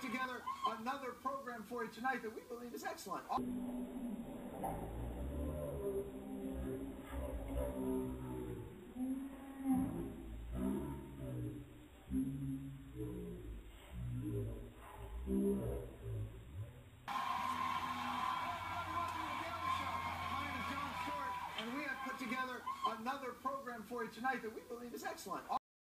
together another program for you tonight that we believe is excellent. And we have put together another program for you tonight that we believe is excellent.